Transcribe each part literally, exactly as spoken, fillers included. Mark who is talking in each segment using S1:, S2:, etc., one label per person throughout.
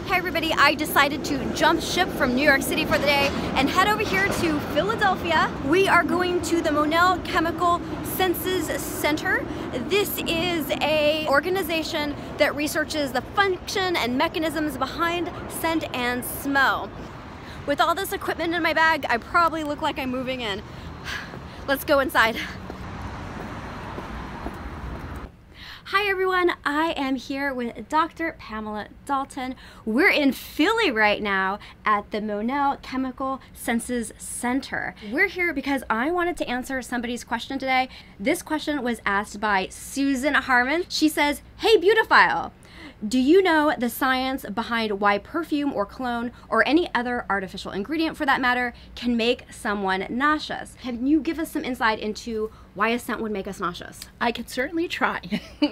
S1: Okay, everybody, I decided to jump ship from New York City for the day and head over here to Philadelphia. We are going to the Monell Chemical Senses Center. This is a organization that researches the function and mechanisms behind scent and smell. With all this equipment in my bag, I probably look like I'm moving in. Let's go inside. Hi everyone, I am here with Doctor Pamela Dalton. We're in Philly right now at the Monell Chemical Senses Center. We're here because I wanted to answer somebody's question today. This question was asked by Susan Harmon. She says, "Hey Beautifile, do you know the science behind why perfume or cologne or any other artificial ingredient for that matter can make someone nauseous? Can you give us some insight into why a scent would make us nauseous?"
S2: I could certainly try.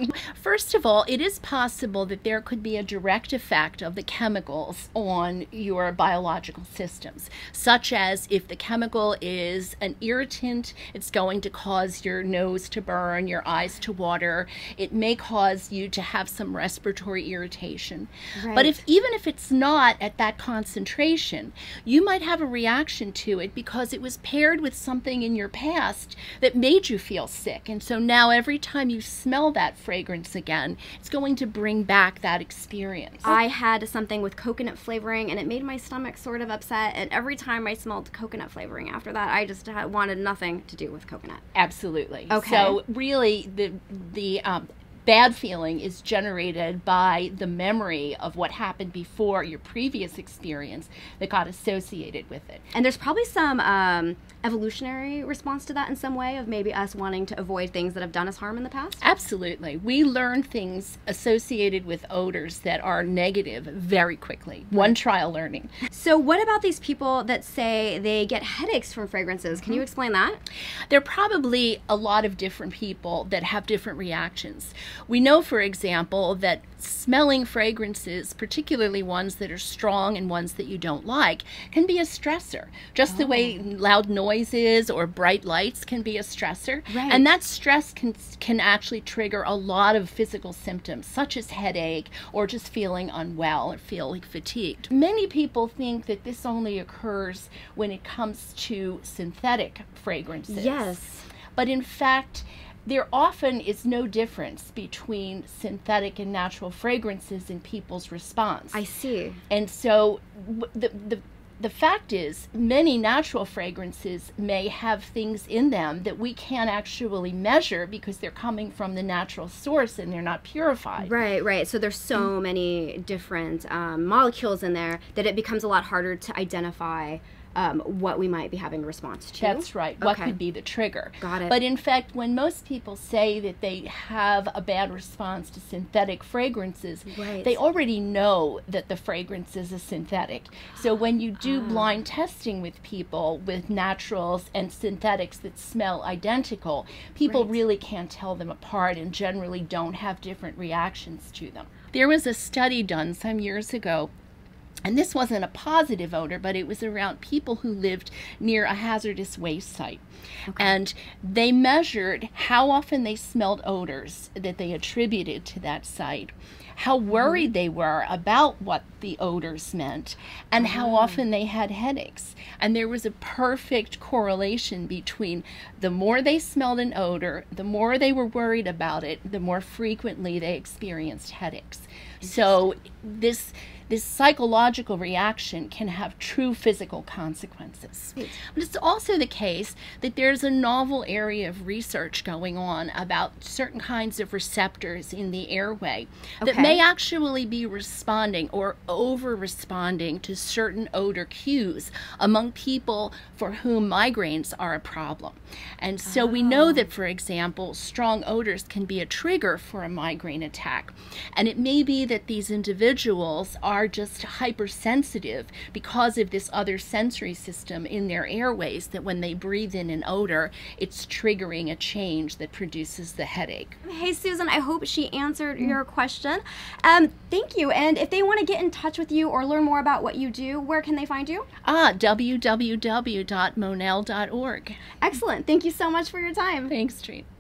S2: First of all, it is possible that there could be a direct effect of the chemicals on your biological systems, such as if the chemical is an irritant, it's going to cause your nose to burn, your eyes to water. It may cause you to have some respiratory irritation.
S1: Right.
S2: But if even if it's not at that concentration, you might have a reaction to it because it was paired with something in your past that made you feel sick. And so now every time you smell that fragrance again, it's going to bring back that experience.
S1: I had something with coconut flavoring and it made my stomach sort of upset, and every time I smelled coconut flavoring after that, I just had, wanted nothing to do with coconut.
S2: Absolutely.
S1: Okay.
S2: So really the the um, bad feeling is generated by the memory of what happened before your previous experience that got associated with it.
S1: And there's probably some um, evolutionary response to that in some way, of maybe us wanting to avoid things that have done us harm in the past?
S2: Absolutely. We learn things associated with odors that are negative very quickly. One trial learning.
S1: So what about these people that say they get headaches from fragrances? Can you explain that?
S2: There are probably a lot of different people that have different reactions. We know, for example, that smelling fragrances, particularly ones that are strong and ones that you don't like, can be a stressor. Just oh. the way loud noises or bright lights can be a stressor.
S1: Right.
S2: And that stress can, can actually trigger a lot of physical symptoms, such as headache or just feeling unwell or feeling fatigued. Many people think that this only occurs when it comes to synthetic fragrances.
S1: Yes.
S2: But in fact, there often is no difference between synthetic and natural fragrances in people's response.
S1: I see.
S2: And so the, the, the fact is, many natural fragrances may have things in them that we can't actually measure because they're coming from the natural source and they're not purified.
S1: Right, right. So there's so mm. many different um, molecules in there that it becomes a lot harder to identify Um, what we might be having a response to.
S2: That's right.
S1: Okay.
S2: What could be the trigger.
S1: Got it.
S2: But in fact, when most people say that they have a bad response to synthetic fragrances,
S1: right.
S2: they already know that the fragrance is a synthetic. So when you do ah. blind testing with people with naturals and synthetics that smell identical, people
S1: right.
S2: really can't tell them apart and generally don't have different reactions to them. There was a study done some years ago, and this wasn't a positive odor, but it was around people who lived near a hazardous waste site. Okay. And they measured how often they smelled odors that they attributed to that site, how worried mm. they were about what the odors meant, and mm. how often they had headaches. And there was a perfect correlation between the more they smelled an odor, the more they were worried about it, the more frequently they experienced headaches. So this this psychological reaction can have true physical consequences. But it's also the case that there's a novel area of research going on about certain kinds of receptors in the airway that
S1: okay.
S2: may actually be responding or over-responding to certain odor cues among people for whom migraines are a problem. And so oh. we know that, for example, strong odors can be a trigger for a migraine attack. And it may be that these individuals are just hypersensitive because of this other sensory system in their airways, that when they breathe in an odor, it's triggering a change that produces the headache.
S1: Hey Susan, I hope she answered mm. your question. Um, thank you. And if they want to get in touch with you or learn more about what you do, where can they find you?
S2: Ah, w w w dot monell dot org.
S1: Excellent. Thank you so much for your time.
S2: Thanks, Trina.